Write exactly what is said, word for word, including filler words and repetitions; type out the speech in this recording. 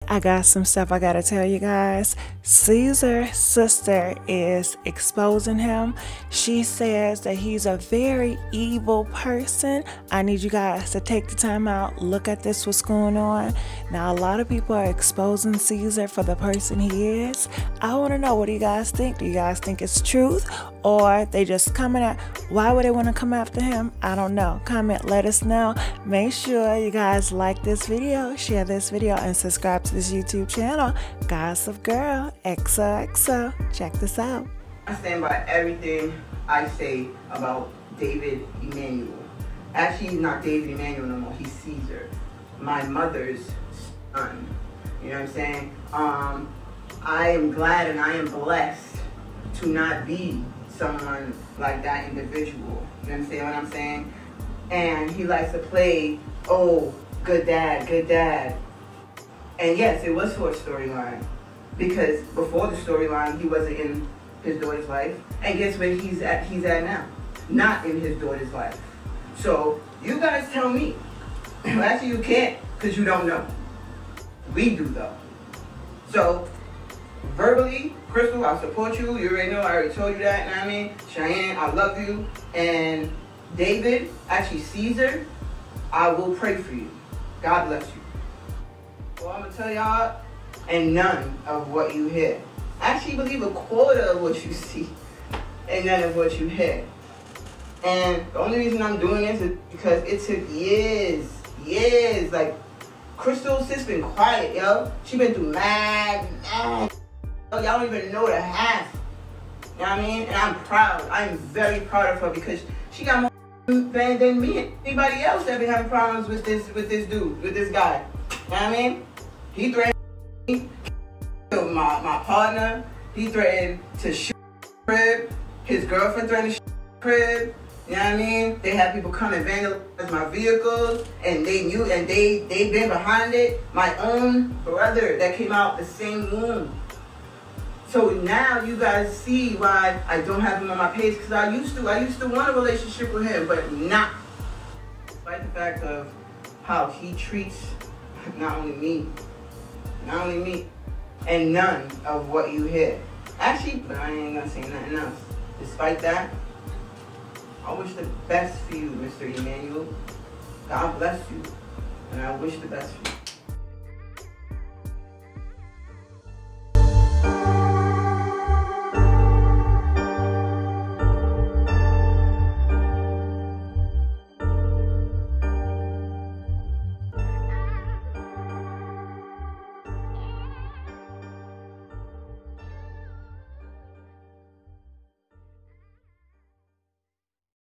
I got some stuff I gotta tell you guys. Caesar's sister is exposing him. She says that he's a very evil person. I need you guys to take the time out, look at this, what's going on. Now, a lot of people are exposing Caesar for the person he is. I want to know, what do you guys think? Do you guys think it's truth, or they just coming at? Why would they want to come after him? I don't know. Comment, let us know. Make sure you guys like this video, share this video, and subscribe to this YouTube channel, Gossip Girl X O X O. Check this out. I stand by everything I say about David Emanuel. Actually, he's not David Emanuel no more. He's Caesar, my mother's son. You know what I'm saying? Um, I am glad and I am blessed to not be someone like that individual. You understand what I'm saying? And he likes to play, oh, good dad, good dad. And yes, it was for a storyline, because before the storyline, he wasn't in his daughter's life. And guess where he's at? He's at now, not in his daughter's life. So you guys tell me. Actually, you can't, because you don't know. We do though. So verbally, Crystal, I support you. You already know. I already told you that. You know what I mean? Cheyenne, I love you. And David, actually Caesar, I will pray for you. God bless you. Well, I'm gonna tell y'all, and none of what you hear. Actually, believe a quarter of what you see, and none of what you hear. And the only reason I'm doing this is because it took years, years. Like, Crystal's just been quiet, yo. She been through mad, mad. Y'all don't even know the half. You know what I mean? And I'm proud. I'm very proud of her, because she got more fans than me and anybody else that been having problems with this, with this dude, with this guy. You know what I mean? He threatened me, kill my, my partner. He threatened to shoot the crib. His girlfriend threatened to shoot the crib. You know what I mean? They had people come and vandalize my vehicles, and they knew, and they they been behind it. My own brother that came out the same womb. So now you guys see why I don't have him on my page, because I used to. I used to want a relationship with him, but not. Despite the fact of how he treats not only me, not only me, and none of what you hear. Actually, but I ain't gonna say nothing else. Despite that, I wish the best for you, Mister Emanuel. God bless you, and I wish the best for you.